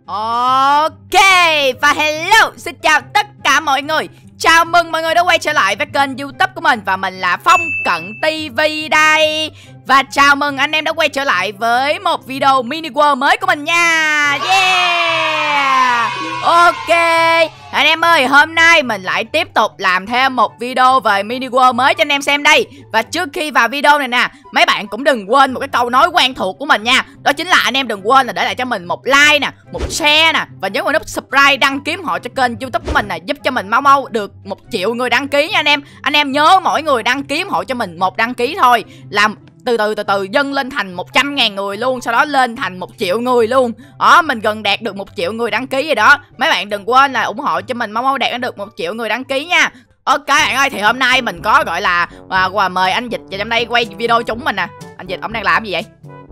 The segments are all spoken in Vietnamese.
Ok, và hello, xin chào tất cả mọi người. Chào mừng mọi người đã quay trở lại với kênh YouTube của mình. Và mình là Phong Cận TV đây. Và chào mừng anh em đã quay trở lại với một video mini world mới của mình nha. Yeah. Ok, anh em ơi, hôm nay mình lại tiếp tục làm thêm một video về mini world mới cho anh em xem đây. Và trước khi vào video này nè, mấy bạn cũng đừng quên một cái câu nói quen thuộc của mình nha. Đó chính là anh em đừng quên là để lại cho mình một like nè, một share nè, và nhấn vào nút subscribe, đăng ký họ cho kênh YouTube của mình nè, giúp cho mình mau mau được 1 triệu người đăng ký nha anh em. Anh em nhớ mỗi người đăng ký hộ cho mình 1 đăng ký thôi, làm từ từ dâng lên thành 100.000 người luôn, sau đó lên thành 1 triệu người luôn. Đó, mình gần đạt được 1 triệu người đăng ký rồi đó. Mấy bạn đừng quên là ủng hộ cho mình mau mau đạt được 1 triệu người đăng ký nha. Ok bạn ơi, thì hôm nay mình có gọi là mời anh Dịch vào trong đây quay video chúng mình nè. Anh Dịch, ông đang làm gì vậy?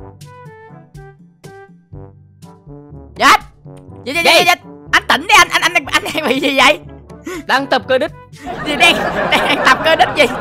Dịch, anh tỉnh đi, anh đang bị gì vậy? Đang tập cơ đít. Đang tập cơ đít gì?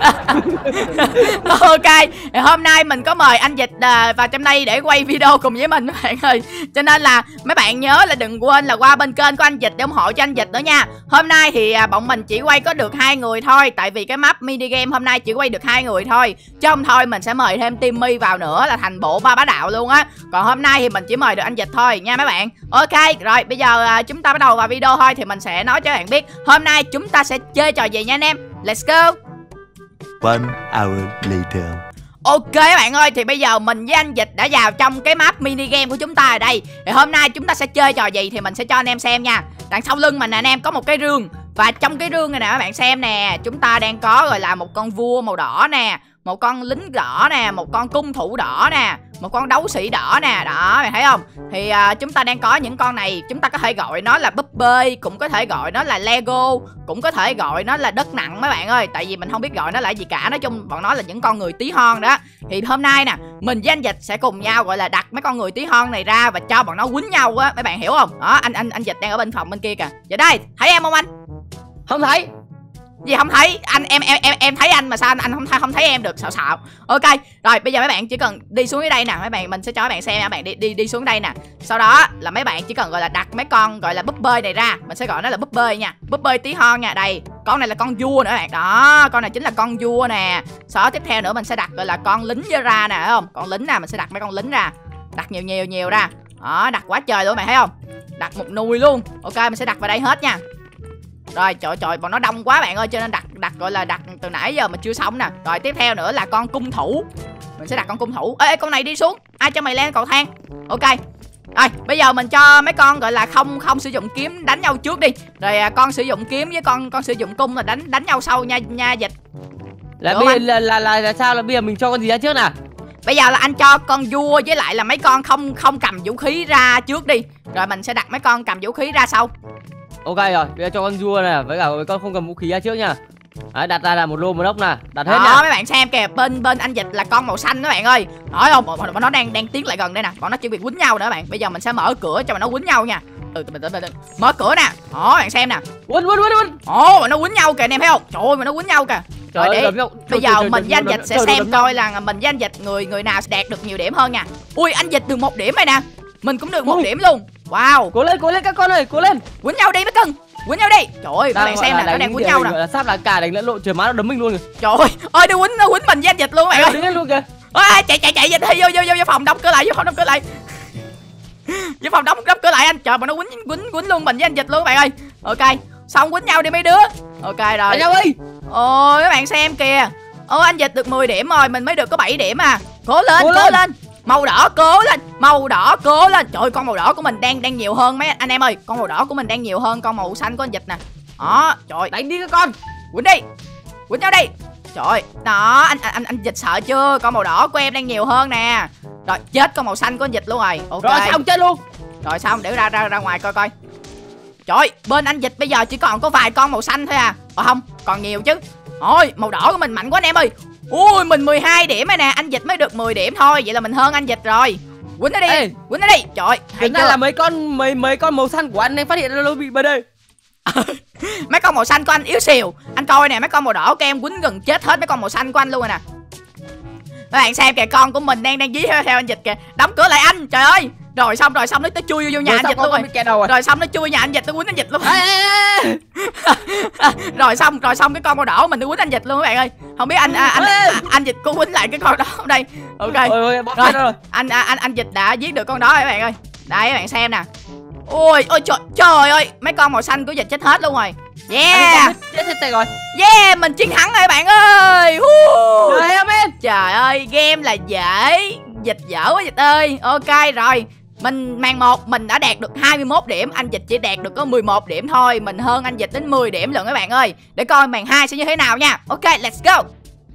Ok, hôm nay mình có mời anh Dịch vào trong đây để quay video cùng với mình mấy bạn ơi. Cho nên là mấy bạn nhớ là đừng quên là qua bên kênh của anh Dịch để ủng hộ cho anh Dịch nữa nha. Hôm nay thì bọn mình chỉ quay có được 2 người thôi, tại vì cái map mini game hôm nay chỉ quay được 2 người thôi. Chứ không thôi mình sẽ mời thêm Timmy vào nữa là thành bộ 3 bá đạo luôn á. Còn hôm nay thì mình chỉ mời được anh Dịch thôi nha mấy bạn. Ok, rồi bây giờ chúng ta bắt đầu vào video thôi. Thì mình sẽ nói cho các bạn biết hôm nay chúng ta sẽ chơi trò gì nha anh em. Let's go. 1 hour later. Ok các bạn ơi, thì bây giờ mình với anh Dịch đã vào trong cái map mini game của chúng ta ở đây. Thì hôm nay chúng ta sẽ chơi trò gì thì mình sẽ cho anh em xem nha. Đằng sau lưng mình nè anh em có một cái rương. Và trong cái rương này nè các bạn xem nè, chúng ta đang có gọi là một con vua màu đỏ nè, một con lính đỏ nè, một con cung thủ đỏ nè, một con đấu sĩ đỏ nè. Đó, mày thấy không? Thì chúng ta đang có những con này. Chúng ta có thể gọi nó là búp bê, cũng có thể gọi nó là Lego, cũng có thể gọi nó là đất nặng mấy bạn ơi. Tại vì mình không biết gọi nó là gì cả. Nói chung bọn nó là những con người tí hon đó. Thì hôm nay nè, mình với anh Dịch sẽ cùng nhau gọi là đặt mấy con người tí hon này ra và cho bọn nó quýnh nhau á, mấy bạn hiểu không? Đó, anh Dịch đang ở bên phòng bên kia kìa. Giờ đây, thấy em không anh? Không thấy. Gì không thấy? Em thấy anh mà sao anh không thấy em được, xạo. Ok, rồi bây giờ mấy bạn chỉ cần đi xuống dưới đây nè, mấy bạn mình sẽ cho các bạn xem nha, bạn đi xuống đây nè. Sau đó là mấy bạn chỉ cần gọi là đặt mấy con gọi là búp bê này ra, mình sẽ gọi nó là búp bê nha, búp bê tí hon nha. Đây, con này là con vua nữa bạn. Đó, con này chính là con vua nè. Sau đó tiếp theo nữa mình sẽ đặt gọi là con lính với ra nè, thấy không? Con lính nè, mình sẽ đặt mấy con lính ra. Đặt nhiều ra. Đó, đặt quá trời luôn mày thấy không? Đặt một nùi luôn. Ok, mình sẽ đặt vào đây hết nha. Rồi trời bọn nó đông quá bạn ơi, cho nên đặt gọi là đặt từ nãy giờ mà chưa xong nè. Rồi tiếp theo nữa là con cung thủ. Mình sẽ đặt con cung thủ. Ê con này đi xuống. Ai cho mày lên cầu thang. Ok. Rồi bây giờ mình cho mấy con gọi là không sử dụng kiếm đánh nhau trước đi. Rồi con sử dụng kiếm với con sử dụng cung là đánh nhau sau nha Dịch. Là bây giờ là sao, là bây giờ mình cho con gì ra trước nè? Bây giờ là anh cho con vua với lại là mấy con không cầm vũ khí ra trước đi. Rồi mình sẽ đặt mấy con cầm vũ khí ra sau. Ok rồi, bây giờ cho con vua này với cả con không cầm vũ khí ra trước nha. Đấy, đặt ra là một lô một ốc nè, đặt hết nha. Mấy bạn xem kìa, bên anh Dịch là con màu xanh đó bạn ơi. Nói không, bọn nó đang tiến lại gần đây nè, bọn nó chuẩn bị quýnh nhau nữa bạn. Bây giờ mình sẽ mở cửa cho bọn nó quýnh nhau nha. Từ từ. Mở cửa nè. Đó, bạn xem nè. Quýnh. Ồ, bọn nó quýnh nhau kìa anh em thấy không? Trời ơi, bọn nó quýnh nhau kìa. Rồi để bây giờ mình với anh Dịch sẽ xem coi là mình với anh Dịch người nào đạt được nhiều điểm hơn nha. Ui, anh Dịch được 1 điểm rồi nè. Mình cũng được 1 điểm luôn. Wow. Cố lên các con ơi, cố lên. Quýnh nhau đi mấy cưng. Quýnh nhau đi. Trời ơi, các bạn xem nè, nó đang quýnh nhau nè. Sắp là cả đánh lẫn lộn, trời má nó đấm mình luôn rồi. Trời ơi, ơi nó quýnh mình với anh Dịch luôn mày ơi. Đứng lên luôn kìa. Ôi, chạy Dịch đi, vô phòng đóng cửa lại, vô phòng đóng cửa lại. Vô phòng đóng cửa lại anh. Trời, bọn nó quýnh luôn mình với anh Dịch luôn các bạn ơi. Ok, xong quýnh nhau đi mấy đứa. Ok rồi. Đánh nhau đi. Ôi các bạn xem kìa. Ô anh Dịch được 10 điểm rồi, mình mới được có 7 điểm à. Cố lên. Màu đỏ cố lên. Trời ơi, con màu đỏ của mình đang nhiều hơn mấy anh em ơi. Con màu đỏ của mình đang nhiều hơn con màu xanh của anh Dịch nè. Đó, trời. Đánh đi các con. Quýnh đi. Quýnh nhau đi. Trời. Đó, anh Dịch sợ chưa? Con màu đỏ của em đang nhiều hơn nè. Rồi, chết con màu xanh của anh Dịch luôn rồi. Ok. Rồi xong chết luôn. Rồi xong, để ra ngoài coi. Trời, bên anh Dịch bây giờ chỉ còn có vài con màu xanh thôi à. Không, còn nhiều chứ. Ôi, màu đỏ của mình mạnh quá anh em ơi. Ui, mình 12 điểm rồi nè, anh Dịch mới được 10 điểm thôi. Vậy là mình hơn anh Dịch rồi. Quýnh nó đi. Trời, hay chưa? Là mấy con màu xanh của anh em phát hiện ra nó bị bên đây. Mấy con màu xanh của anh yếu xìu. Anh coi nè, mấy con màu đỏ của em quýnh gần chết hết mấy con màu xanh của anh luôn rồi nè. Các bạn xem kìa, con của mình đang dí theo anh Dịch kìa. Đóng cửa lại anh. Trời ơi. Rồi xong nó chui vô nhà anh Dịch luôn rồi. Rồi xong nó chui nhà anh Dịch, nó quýnh anh Dịch luôn. Rồi xong cái con màu đỏ của mình nó quýnh anh Dịch luôn các bạn ơi. Không biết anh Dịch có quýnh lại cái con đó không đây. Ok. Rồi anh Dịch đã giết được con đó các bạn ơi. Đây các bạn xem nè. Ôi trời ơi, mấy con màu xanh của Dịch chết hết luôn rồi. Yeah. Chết rồi. Yeah, mình chiến thắng rồi các bạn ơi. Trời ơi, game là dễ. Dịch dở quá Dịch ơi. Ok rồi. Mình màn 1 mình đã đạt được 21 điểm, anh Dịch chỉ đạt được có 11 điểm thôi. Mình hơn anh Dịch đến 10 điểm lận các bạn ơi. Để coi màn 2 sẽ như thế nào nha. Ok, let's go.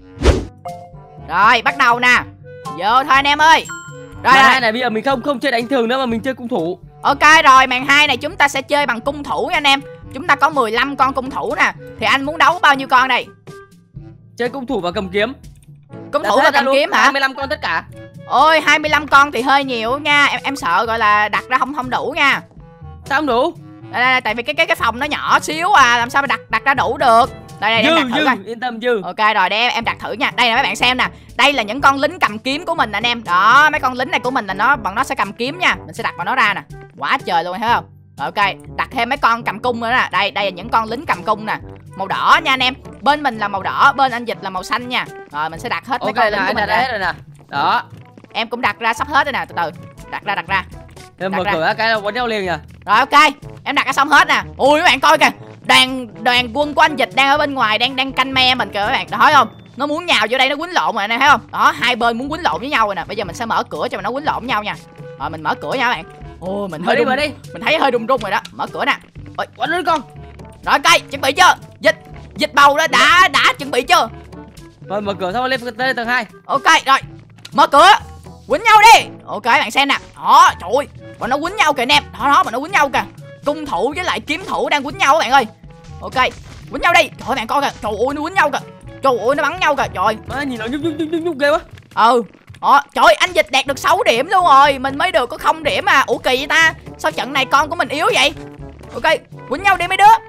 Rồi, bắt đầu nè. Vô thôi anh em ơi. Rồi màn 2 này bây giờ mình không chơi đánh thường nữa mà mình chơi cung thủ. Ok rồi, màn 2 này chúng ta sẽ chơi bằng cung thủ nha anh em. Chúng ta có 15 con cung thủ nè. Thì anh muốn đấu bao nhiêu con đây? Chơi cung thủ và cầm kiếm. Cung thủ và cầm kiếm hả? 25 con tất cả. Ôi 25 con thì hơi nhiều nha. Em sợ gọi là đặt ra không đủ nha. Sao không đủ? Đây, tại vì cái phòng nó nhỏ xíu à, làm sao mà đặt ra đủ được. Đây em đặt thử coi. Yên tâm dư. Ok rồi, để em đặt thử nha. Đây nè các bạn xem nè. Đây là những con lính cầm kiếm của mình anh em. Đó, mấy con lính này của mình là bọn nó sẽ cầm kiếm nha. Mình sẽ đặt bọn nó ra nè. Quá trời luôn thấy không? Rồi, ok, đặt thêm mấy con cầm cung nữa nè. Đây là những con lính cầm cung nè. Màu đỏ nha anh em. Bên mình là màu đỏ, bên anh Dịch là màu xanh nha. Rồi mình sẽ đặt hết mấy con lính của mình ra. Rồi nè. Đó. Em cũng đặt ra sắp hết rồi nè, từ từ. Đặt ra. Em mở cửa cái là quấn nhau liền nha. Rồi ok, em đặt ra xong hết nè. Ui các bạn coi kìa. Đoàn quân của anh Dịch đang ở bên ngoài đang canh me mình kìa các bạn. Đó thấy không? Nó muốn nhào vô đây nó quýnh lộn rồi anh em thấy không? Đó, hai bên muốn quýnh lộn với nhau rồi nè. Bây giờ mình sẽ mở cửa cho nó quýnh lộn với nhau nha. Rồi mình mở cửa nha các bạn. Ôi mình hơi rung. Mình thấy hơi rung rồi đó. Mở cửa nè. Ôi, quánh lên con. Rồi ok, chuẩn bị chưa? Dịch bầu đó đã chuẩn bị chưa? Rồi mở cửa xong lên tầng 2. Ok rồi. Mở cửa. Quýnh nhau đi. Ok các bạn xem nè. Đó, trời ơi. Bọn nó quýnh nhau kìa anh em. Đó, bọn nó quýnh nhau kìa. Cung thủ với lại kiếm thủ đang quýnh nhau các bạn ơi. Ok, quýnh nhau đi. Trời ơi bạn coi kìa. Trời ơi nó quýnh nhau kìa. Trời ơi nó bắn nhau kìa. Trời. Má nhìn nó nhúc ghê quá. Đó, trời ơi anh Dịch đạt được 6 điểm luôn rồi. Mình mới được có 0 điểm à. Ủa kỳ vậy ta? Sao trận này con của mình yếu vậy? Ok, quýnh nhau đi mấy đứa.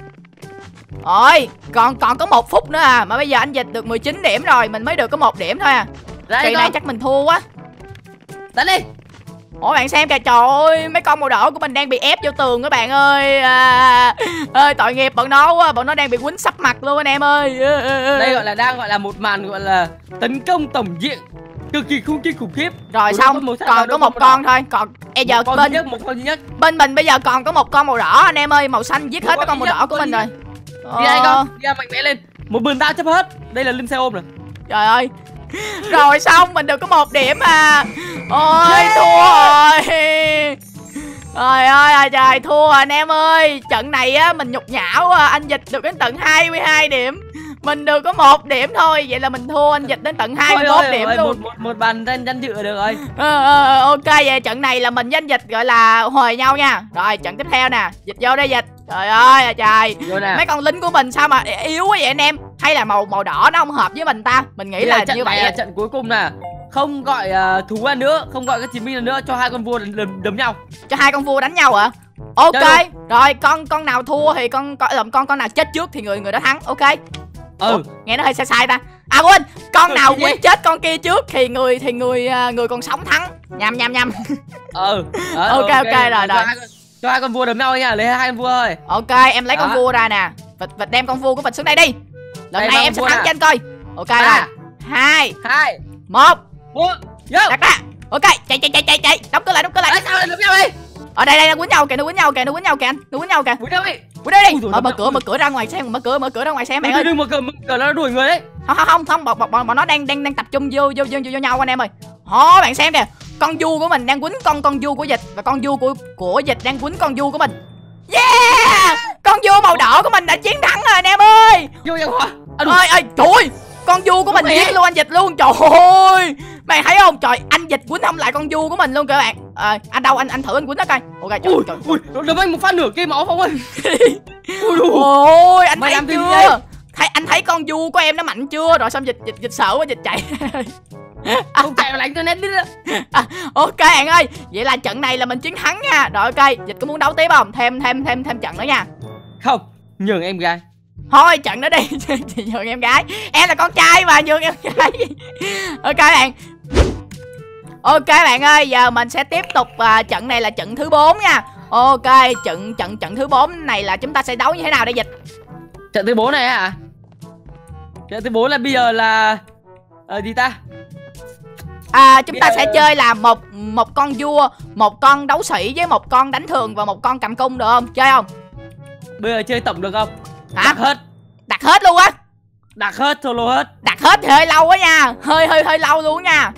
Rồi, còn có 1 phút nữa à. Mà bây giờ anh Dịch được 19 điểm rồi. Mình mới được có 1 điểm thôi à. Kỳ này chắc mình thua quá. Đánh đi. Ủa bạn xem kìa, trời ơi, mấy con màu đỏ của mình đang bị ép vô tường các bạn ơi. Ơi tội nghiệp bọn nó quá, bọn nó đang bị quýnh sấp mặt luôn anh em ơi. Đây đang gọi là một màn gọi là tấn công tổng diện cực kỳ khủng khiếp. Rồi xong, còn có 1 con thôi. Còn giờ một con duy nhất. Bên mình bây giờ còn có 1 con màu đỏ anh em ơi, màu xanh giết hết mấy con màu đỏ của mình rồi. Đi đây con, đi mạnh mẽ lên. Một mình ta chấp hết. Đây là lên xe ôm rồi. Trời ơi. Rồi xong, mình được có 1 điểm à. Ôi thua rồi. Trời ơi trời, thua anh em ơi. Trận này á mình nhục nhã quá. Anh Dịch được đến tận 22 điểm. Mình được có 1 điểm thôi. Vậy là mình thua anh Dịch đến tận 21 điểm luôn. Một bàn danh dự được rồi. Ok, vậy trận này là mình với anh Dịch gọi là huề nhau nha. Rồi trận tiếp theo nè. Dịch vô đây Dịch. Trời ơi trời. Mấy con lính của mình sao mà yếu quá vậy anh em? Hay là màu đỏ nó không hợp với mình ta? Mình nghĩ là như vậy. Trận cuối cùng nè. Không gọi thú ăn nữa, không gọi các chiến binh nữa, cho 2 con vua đấm nhau. Cho 2 con vua đánh nhau hả? Ok. Rồi con nào thua thì con nào chết trước thì người đó thắng. Ok. Ủa, nghe nó hơi sai ta. À quên, con nào quýnh chết con kia trước thì người còn sống thắng. Nhầm. Ok rồi. Cho 2 con vua đấm nhau nha, lấy 2 con vua thôi. Ok, em lấy con vua ra nè. Vịt đem con vua của vịt xuống đây đi. Lần này em sẽ thắng cho anh coi. Ok rồi. 2 1 đặt ra. Ok, chạy. Đóng cửa lại. Sao lại đấm nhau đi? Ở đây nó quýnh nhau kìa, nó quýnh nhau kìa. Quýnh nhau đi. Quýnh đây đi. Mở cửa ra ngoài xem, mở cửa ra ngoài xem mày ơi. Đừng mở cửa nó đuổi người đấy. Không, bọn nó đang tập trung vô nhau anh em ơi. Đó, bạn xem kìa. Con vua của mình đang quýnh con vua của Dịch và con vua của Dịch đang quýnh con vua của mình. Yeah! Con vua màu đỏ của mình đã chiến thắng rồi anh em ơi. Vô nhau hả? Ơi, trời ơi. Con vua của mình giết luôn anh Dịch luôn. Trời ơi. Mày thấy không? Trời, anh Dịch quýnh không lại con vua của mình luôn kìa các bạn. Anh đâu anh thử anh quýnh nó coi. Ok trời. Ui, đấm anh một phát nửa cây máu không ơi. Ôi, anh thấy chưa? Anh thấy con vua của em nó mạnh chưa? Rồi xong Dịch sợ quá Dịch chạy. Không chạy mà đánh tôi nét đi đó. Ok bạn ơi, vậy là trận này là mình chiến thắng nha. Rồi ok, Dịch có muốn đấu tiếp không? Thêm trận nữa nha. Không, nhường em gái. Thôi trận đó đi. Nhường em gái. Em là con trai mà, nhường em gái. Ok bạn. Ok bạn ơi, giờ mình sẽ tiếp tục trận này là trận thứ 4 nha. Ok, trận thứ 4 này là chúng ta sẽ đấu như thế nào đây Dịch? Trận thứ 4 này hả? Trận thứ 4 là bây giờ là gì ta? Chúng ta sẽ chơi là một con vua, một con đấu sĩ với một con đánh thường và một con cầm cung được không? Chơi không? Bây giờ chơi tổng được không? Hả? Đặt hết. Đặt hết luôn á? Đặt hết, solo hết. Đặt hết thì hơi lâu quá nha. Hơi lâu luôn nha.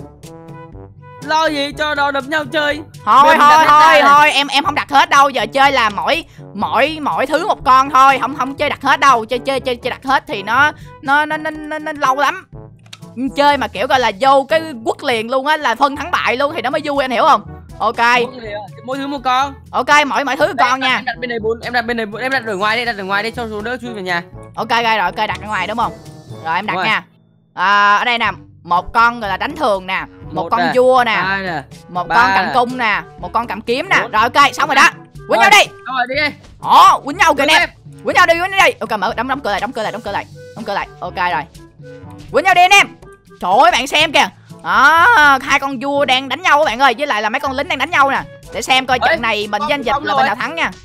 Lo gì cho nó đập nhau chơi. Thôi em không đặt hết đâu. Giờ chơi là mỗi thứ một con thôi, không chơi đặt hết đâu. Chơi đặt hết thì nó lâu lắm. Chơi mà kiểu gọi là vô cái quất liền luôn á, là phân thắng bại luôn thì nó mới vui, anh hiểu không? Ok. Mỗi thứ một con. Ok, mỗi thứ một con nha. Em đặt bên này 4, em đặt bên này 4, em đặt ở ngoài đi, cho số đỡ chui về nhà. Ok rồi, ok đặt ở ngoài đúng không? Rồi em đặt nha. Ở đây nè, một con gọi là đánh thường nè, một con vua nè, một con cầm cung nè, một con cầm kiếm nè. Rồi ok, xong rồi đó. Quýnh nhau đi. Rồi đi đi. Quýnh nhau kìa nè. Quýnh nhau đi. Ok, mở đóng cửa lại. Ok rồi. Quýnh nhau đi anh em. Trời ơi bạn xem kìa. Hai con vua đang đánh nhau các bạn ơi, với lại là mấy con lính đang đánh nhau nè. Để xem coi trận này mình với anh Dịch là bên nào thắng nha.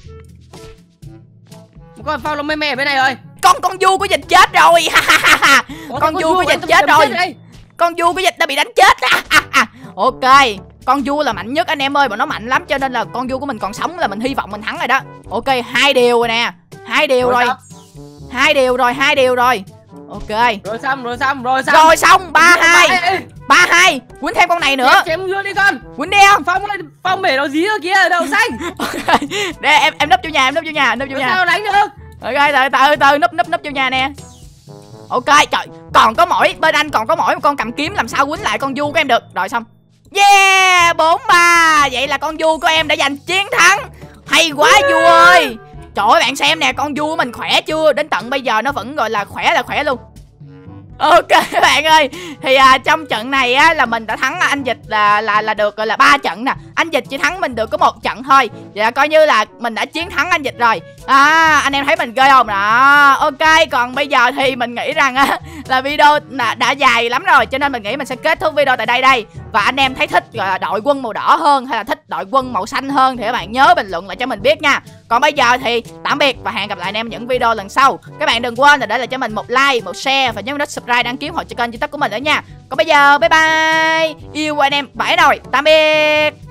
Một con Phong lông mê ở bên này rồi. Con vua của Dịch chết rồi. Con vua của Dịch chết rồi. Con vua của Dịch đã bị đánh chết. Ok, con vua là mạnh nhất anh em ơi, mà nó mạnh lắm cho nên là con vua của mình còn sống là mình hy vọng mình thắng rồi đó. Ok, 2 điều rồi nè. 2 điều rồi. 2 điều rồi. Ok. Rồi xong. Rồi xong 3-2. 3-2. Quýnh thêm con này nữa. Chém vua đi con. Quýnh đi không? Phong bể nó dí ở kia ở đầu xanh. Để em núp vô nhà, Sao đánh được? Ok, từ núp vô nhà nè. Ok, trời, còn có mỗi bên anh còn có mỗi một con cầm kiếm, làm sao quýnh lại con vua của em được. Rồi xong. Yeah, 4-3. Vậy là con vua của em đã giành chiến thắng. Hay quá vua ơi. Trời ơi bạn xem nè, con vua của mình khỏe chưa? Đến tận bây giờ nó vẫn gọi là khỏe luôn. Ok các bạn ơi, thì trong trận này á là mình đã thắng anh Dịch là được gọi là 3 trận nè. Anh Dịch chỉ thắng mình được có 1 trận thôi. Vậy là coi như là mình đã chiến thắng anh Dịch rồi. Anh em thấy mình ghê không? Đó, ok, còn bây giờ thì mình nghĩ rằng á là video đã dài lắm rồi, cho nên mình nghĩ mình sẽ kết thúc video tại đây. Và anh em thấy thích gọi là đội quân màu đỏ hơn hay là thích đội quân màu xanh hơn thì các bạn nhớ bình luận lại cho mình biết nha. Còn bây giờ thì tạm biệt và hẹn gặp lại anh em những video lần sau. Các bạn đừng quên là để lại cho mình một like, một share và nhấn nút subscribe đăng ký hội cho kênh YouTube của mình nữa nha. Còn bây giờ bye bye. Yêu anh em vãi rồi. Tạm biệt.